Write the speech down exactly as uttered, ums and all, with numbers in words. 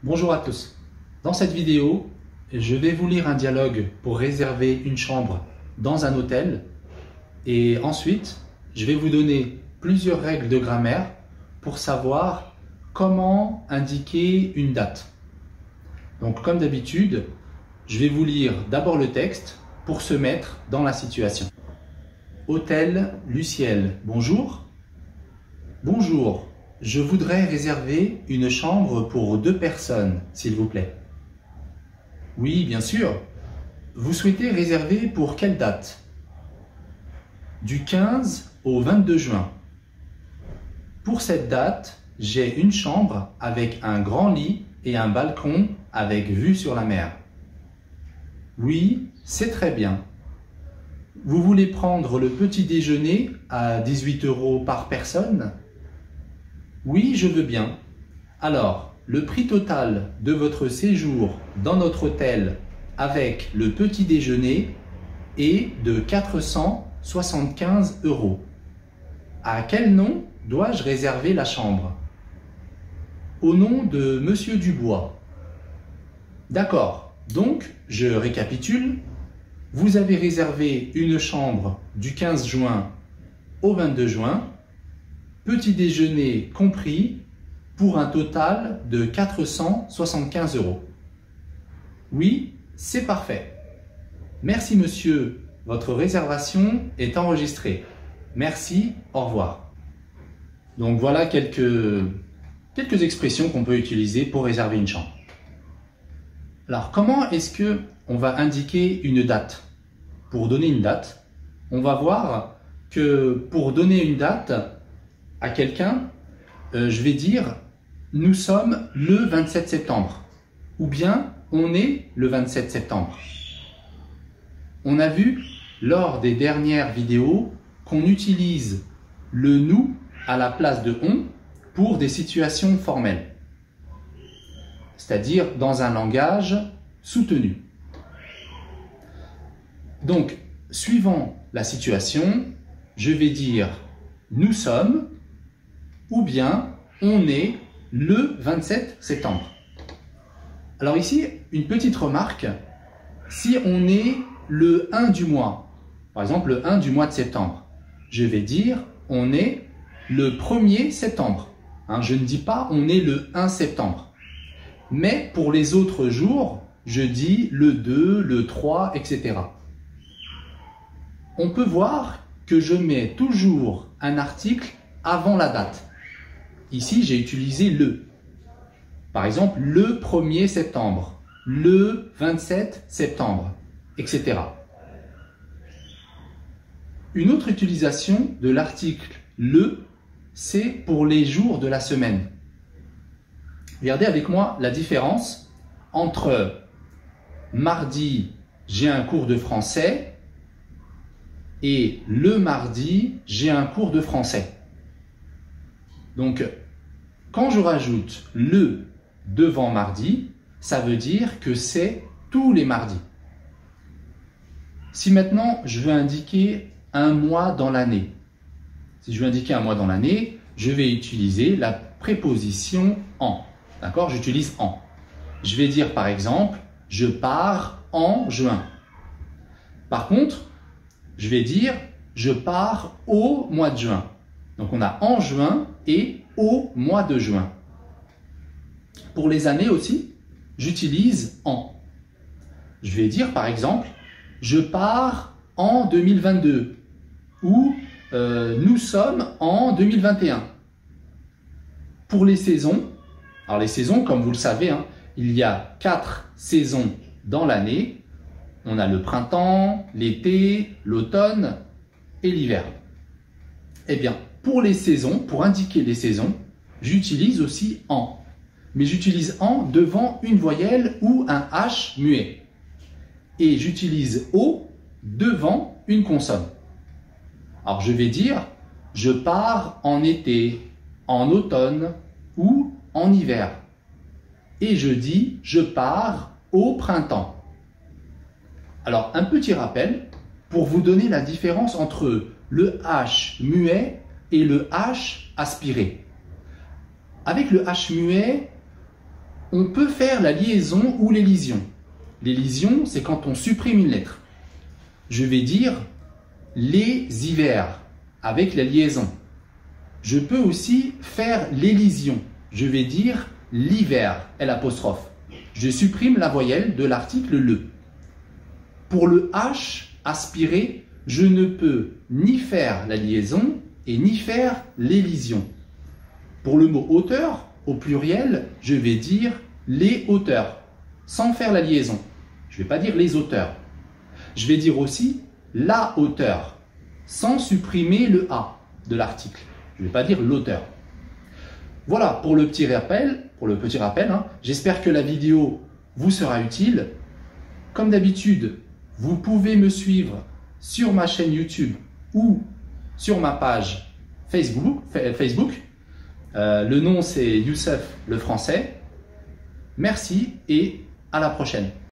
Bonjour à tous. Dans cette vidéo, je vais vous lire un dialogue pour réserver une chambre dans un hôtel et ensuite, je vais vous donner plusieurs règles de grammaire pour savoir comment indiquer une date. Donc comme d'habitude, je vais vous lire d'abord le texte pour se mettre dans la situation. Hôtel Luciel, bonjour. Bonjour. Je voudrais réserver une chambre pour deux personnes, s'il vous plaît. Oui, bien sûr. Vous souhaitez réserver pour quelle date? Du quinze au vingt-deux juin. Pour cette date, j'ai une chambre avec un grand lit et un balcon avec vue sur la mer. Oui, c'est très bien. Vous voulez prendre le petit déjeuner à dix-huit euros par personne? Oui, je veux bien. Alors, le prix total de votre séjour dans notre hôtel avec le petit déjeuner est de quatre cent soixante-quinze euros. À quel nom dois-je réserver la chambre? Au nom de Monsieur Dubois. D'accord, donc je récapitule. Vous avez réservé une chambre du quinze juin au vingt-deux juin. Petit déjeuner compris pour un total de quatre cent soixante-quinze euros. Oui, c'est parfait. Merci monsieur, votre réservation est enregistrée. Merci, au revoir. Donc voilà quelques, quelques expressions qu'on peut utiliser pour réserver une chambre. Alors comment est-ce que on va indiquer une date? Pour donner une date, on va voir que pour donner une date à quelqu'un, euh, je vais dire nous sommes le vingt-sept septembre ou bien on est le vingt-sept septembre. On a vu lors des dernières vidéos qu'on utilise le nous à la place de on pour des situations formelles, c'est-à-dire dans un langage soutenu. Donc, suivant la situation, je vais dire nous sommes ou bien on est le vingt-sept septembre. Alors ici, une petite remarque, si on est le un du mois, par exemple le un du mois de septembre, je vais dire on est le premier septembre. Hein, je ne dis pas on est le un septembre. Mais pour les autres jours, je dis le deux, le trois, et cetera. On peut voir que je mets toujours un article avant la date. Ici, j'ai utilisé le. Par exemple, le premier septembre, le vingt-sept septembre, et cetera. Une autre utilisation de l'article le, c'est pour les jours de la semaine. Regardez avec moi la différence entre mardi, j'ai un cours de français et le mardi, j'ai un cours de français. Donc, quand je rajoute le devant mardi, ça veut dire que c'est tous les mardis. Si maintenant je veux indiquer un mois dans l'année, si je veux indiquer un mois dans l'année, je vais utiliser la préposition en. D'accord? J'utilise en. Je vais dire par exemple, je pars en juin. Par contre, je vais dire, je pars au mois de juin. Donc on a en juin et au mois de juin. Pour les années aussi, j'utilise en. Je vais dire par exemple, je pars en deux mille vingt-deux ou euh, nous sommes en deux mille vingt et un. Pour les saisons, alors les saisons, comme vous le savez, hein, il y a quatre saisons dans l'année. On a le printemps, l'été, l'automne et l'hiver. Eh bien, pour les saisons, pour indiquer les saisons, j'utilise aussi en. Mais j'utilise en devant une voyelle ou un H muet. Et j'utilise O devant une consonne. Alors je vais dire, je pars en été, en automne ou en hiver. Et je dis, je pars au printemps. Alors un petit rappel pour vous donner la différence entre le H muet et le H aspiré. Avec le H muet, On peut faire la liaison ou l'élision. L'élision, c'est quand on supprime une lettre. Je vais dire les hivers avec la liaison. Je peux aussi faire l'élision. Je vais dire l'hiver, l'apostrophe. Je supprime la voyelle de l'article le. Pour le H, aspiré, je ne peux ni faire la liaison et ni faire l'élision. Pour le mot hauteur, au pluriel, je vais dire les hauteurs, sans faire la liaison. Je ne vais pas dire les auteurs. Je vais dire aussi la hauteur, sans supprimer le A de l'article. Je ne vais pas dire l'auteur. Voilà pour le petit rappel. Pour le petit rappel, hein. J'espère que la vidéo vous sera utile. Comme d'habitude, vous pouvez me suivre sur ma chaîne YouTube ou sur ma page Facebook. Facebook. Euh, le nom c'est Youssef le Français. Merci et à la prochaine.